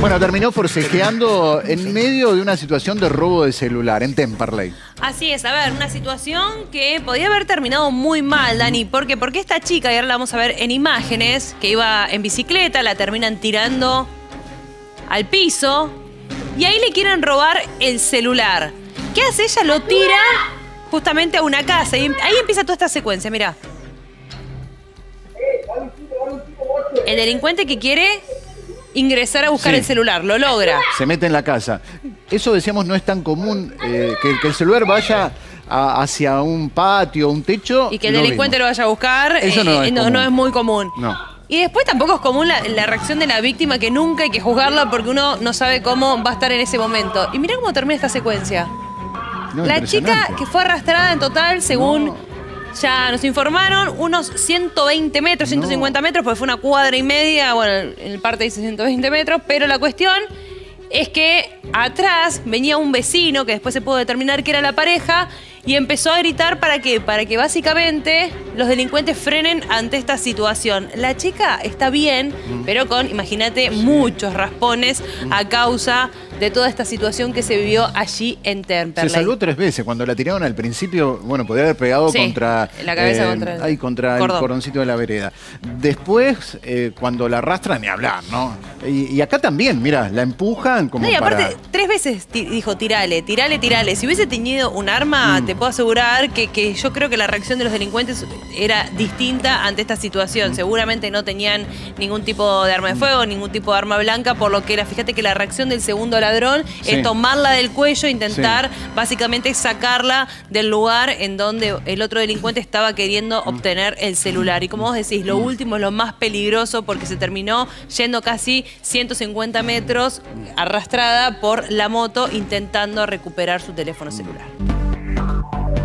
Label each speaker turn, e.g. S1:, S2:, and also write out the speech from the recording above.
S1: Bueno, terminó forcejeando en medio de una situación de robo de celular en Temperley.
S2: Así es, a ver, una situación que podía haber terminado muy mal, Dani. ¿Por qué? Porque esta chica, y ahora la vamos a ver en imágenes, que iba en bicicleta, la terminan tirando al piso y ahí le quieren robar el celular. ¿Qué hace? Ella lo tira justamente a una casa y ahí empieza toda esta secuencia, mirá. El delincuente que quiere ingresar a buscar el celular, lo logra.
S1: Se mete en la casa. Eso, decíamos, no es tan común, que el celular vaya hacia un patio, un techo.
S2: Y que el delincuente lo vaya a buscar,
S1: eso no es
S2: muy común.
S1: No.
S2: Y después tampoco es común la reacción de la víctima, que nunca hay que juzgarla porque uno no sabe cómo va a estar en ese momento. Y mirá cómo termina esta secuencia.
S1: No,
S2: la chica que fue arrastrada en total, según ya nos informaron, unos 120 metros, 150 metros, porque fue una cuadra y media. Bueno, en parte dice 120 metros, pero la cuestión es que atrás venía un vecino, que después se pudo determinar que era la pareja, y empezó a gritar ¿para qué? Para que básicamente los delincuentes frenen ante esta situación. La chica está bien, pero con, imagínate, muchos raspones a causa de toda esta situación que se vivió allí en Temperley.
S1: Se salvó 3 veces. Cuando la tiraron al principio, bueno, podía haber pegado contra
S2: la cabeza,
S1: contra el cordoncito de la vereda. Después, cuando la arrastran, ni hablar, ¿no? Y acá también, mira, la empujan como
S2: y aparte, 3 veces dijo tirale, tirale, tirale. Si hubiese tenido un arma, te puedo asegurar que yo creo que la reacción de los delincuentes era distinta ante esta situación. Seguramente no tenían ningún tipo de arma de fuego, ningún tipo de arma blanca, por lo que fíjate que la reacción del segundo ladrón es tomarla del cuello e intentar básicamente sacarla del lugar en donde el otro delincuente estaba queriendo obtener el celular. Y como vos decís, lo último es lo más peligroso porque se terminó yendo casi 150 metros arrastrada por la moto intentando recuperar su teléfono celular.